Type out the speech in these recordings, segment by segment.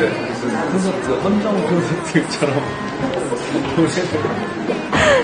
콘서트, 헌정 콘서트처럼 노래를.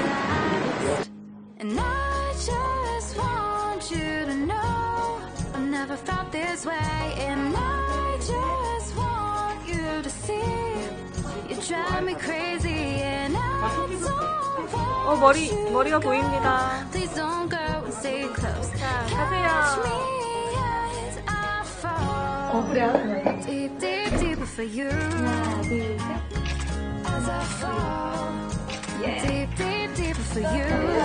And I just want you to know I've never felt this way. And I just want you to see you drive me crazy. And I don't want 머리가 보입니다. Please don't go and stay close. 자, Catch me 가세요. as I fall. 그래요? Deep, deep, deeper for you. 하나, 둘, 셋. As I fall. Deep, deep, deeper for you.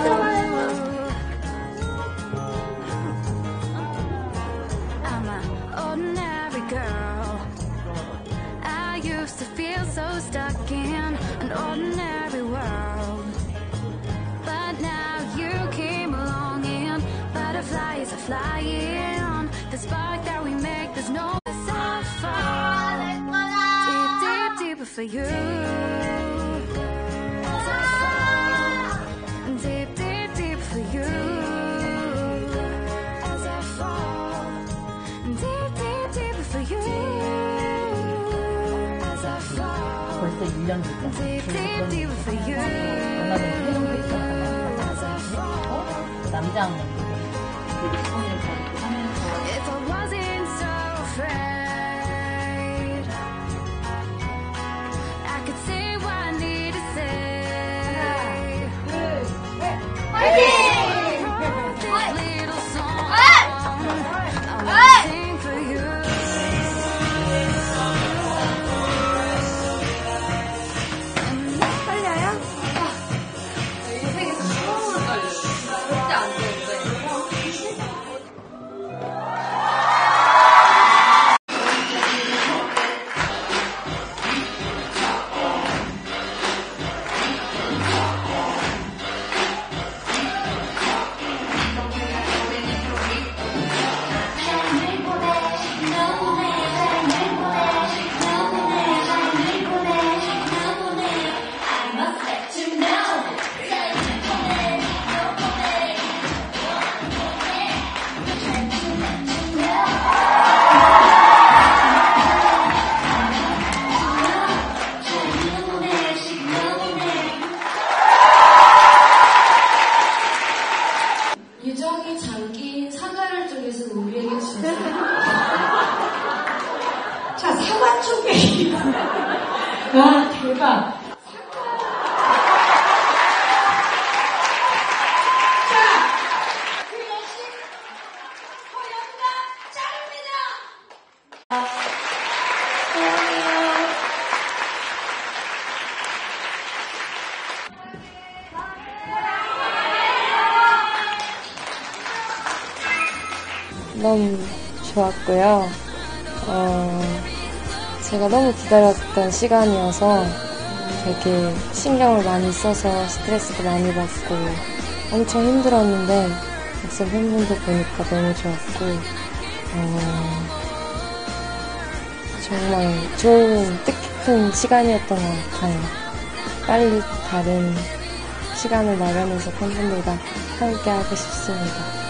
I'm an ordinary girl. I used to feel so stuck in an ordinary world. But now you came along and butterflies are flying. The spark that we make, there's no fall. Deep, deep, deeper for you. As I fall. Deep, deep, deep for you. As I fall. Deep, deep, deeper for you. As I fall. 벌써 1년 됐잖아. Deep, deep, deeper for you. 얼마 전에 태용도 있었잖아. As I fall. 남자 한 명. 되게 손을 잡고 하면서. If I wasn't so afraid, I could say what I need to say. This little song I wanna sing for you. 떨려요? 유정이 장기 사과를 쪽에서 우리에게 주세요. 자, 사과 쪽에. 와, 대박. 너무 좋았고요. 제가 너무 기다렸던 시간이어서 되게 신경을 많이 써서 스트레스도 많이 받고 엄청 힘들었는데 막상 팬분들 보니까 너무 좋았고 정말 좋은 뜻깊은 시간이었던 것 같아요. 빨리 다른 시간을 마련해서 팬분들과 함께 하고 싶습니다.